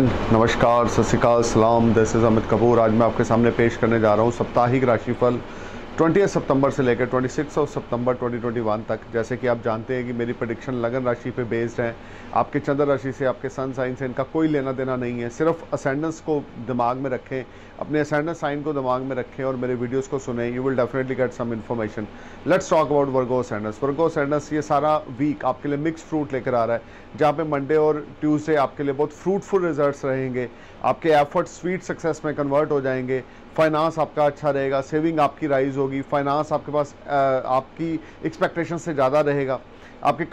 हिंद, नमस्कार, सत श्री अकाल, सलाम। This is Amit Kapoor. आज मैं आपके सामने पेश करने जा रहा हूँ साप्ताहिक राशिफल 20 सितंबर से लेकर 26 सितंबर 2021 तक। जैसे कि आप जानते हैं कि मेरी प्रेडिक्शन लगन राशि पे बेस्ड है। आपके चंद्र राशि से, आपके सन साइन से इनका कोई लेना देना नहीं है। सिर्फ असेंडेंस को दिमाग में रखें, अपने असेंडेंस साइन को दिमाग में रखें और मेरे वीडियोस को सुनें। You will definitely get some information. Let's talk about Virgo ascendants. Virgo ascendants ये सारा वीक आपके लिए मिक्स फ्रूट लेकर आ रहा है, जहाँ पे मंडे और ट्यूसडे आपके लिए बहुत फ्रूटफुल रिजल्ट्स रहेंगे। आपके एफर्ट स्वीट सक्सेस में कन्वर्ट हो जाएंगे। फाइनेंस आपका अच्छा रहेगा, सेविंग आपकी राइज होगी, फाइनेंस आपके पास आपकी एक्सपेक्टेशन से ज़्यादा रहेगा। आपके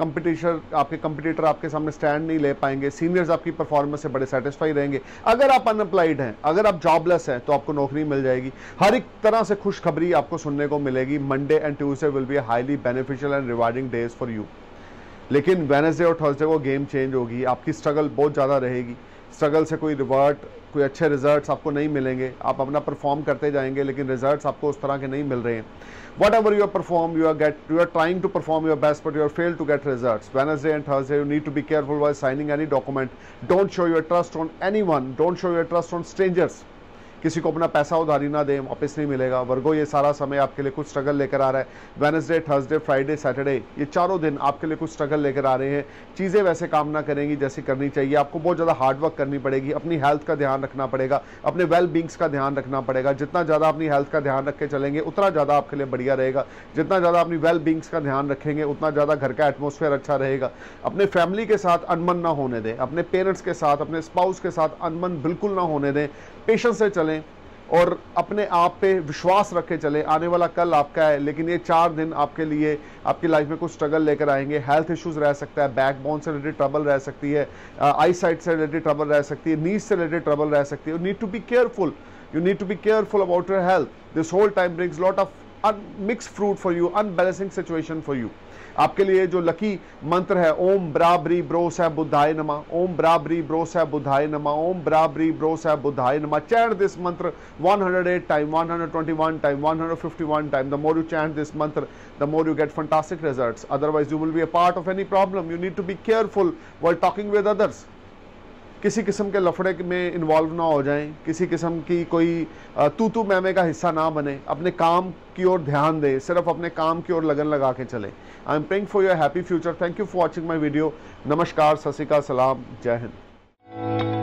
कंपटीटर आपके सामने स्टैंड नहीं ले पाएंगे। सीनियर्स आपकी परफॉर्मेंस से बड़े सेटिस्फाई रहेंगे। अगर आप अनएम्प्लॉयड हैं, अगर आप जॉबलेस हैं, तो आपको नौकरी मिल जाएगी। हर एक तरह से खुशखबरी आपको सुनने को मिलेगी। Monday and Tuesday will be highly beneficial and rewarding days for you. लेकिन वेडनेसडे और थर्सडे को गेम चेंज होगी। आपकी स्ट्रगल बहुत ज़्यादा रहेगी। स्ट्रगल से कोई अच्छे रिजल्ट्स आपको नहीं मिलेंगे। आप अपना परफॉर्म करते जाएंगे, लेकिन रिजल्ट्स आपको उस तरह के नहीं मिल रहे हैं। Whatever you perform, you are trying to perform your best, but you are fail to get results. Wednesday and Thursday you need to be careful while signing any document. Don't show your trust on anyone, don't show your trust on strangers. किसी को अपना पैसा उधारी ना दें, वापस नहीं मिलेगा। वर्गो ये सारा समय आपके लिए कुछ स्ट्रगल लेकर आ रहा है। वेडनेसडे, थर्सडे, फ्राइडे, सैटरडे, ये चारों दिन आपके लिए कुछ स्ट्रगल लेकर आ रहे हैं। चीज़ें वैसे काम ना करेंगी जैसी करनी चाहिए। आपको बहुत ज़्यादा हार्डवर्क करनी पड़ेगी। अपनी हेल्थ का ध्यान रखना पड़ेगा, अपने वेल बींग्स का ध्यान रखना पड़ेगा। जितना ज़्यादा अपनी हेल्थ का ध्यान रख के चलेंगे, उतना ज़्यादा आपके लिए बढ़िया रहेगा। जितना ज़्यादा अपनी वेल बींग्स का ध्यान रखेंगे, उतना ज़्यादा घर का एटमोसफेयर अच्छा रहेगा। अपने फैमिली के साथ अनबन ना होने दें। अपने पेरेंट्स के साथ, अपने स्पाउस के साथ अनबन बिल्कुल ना होने दें। पेशेंस से चलें और अपने आप पे विश्वास रख के चले। आने वाला कल आपका है, लेकिन ये 4 दिन आपके लिए आपकी लाइफ में कुछ स्ट्रगल लेकर आएंगे। हेल्थ इश्यूज रह सकता है, बैकबोन से रिलेटेड ट्रबल रह सकती है, आई साइट से रिलेटेड ट्रबल रह सकती है, नीज से रिलेटेड ट्रबल रह सकती है। You need to be careful, you need to be careful about your health. This whole time brings lot of mixed fruit for you, unbalancing situation for you. आपके लिए जो लकी मंत्र है, ओम बराबरी ब्रो सह बुद्धाय नमः, ओम बराबरी ब्रो सह बुद्धाय नमः, ओम बराबरी ब्रो सह बुद्धाय नमः। Chant this mantra 108 time, 121 time, 151 time. The more you chant this mantra, the more you get fantastic results. Otherwise, you will be a part of any problem. You need to be careful while talking with others. किसी किस्म के लफड़े में involve ना हो जाएं, किसी किस्म की कोई तू मैमे का हिस्सा ना बने। अपने काम की ओर ध्यान दें, सिर्फ अपने काम की ओर लगन लगा के चलें। I am praying for your happy future. Thank you for watching my video. नमस्कार, सत श्री अकाल, सलाम, जय हिंद।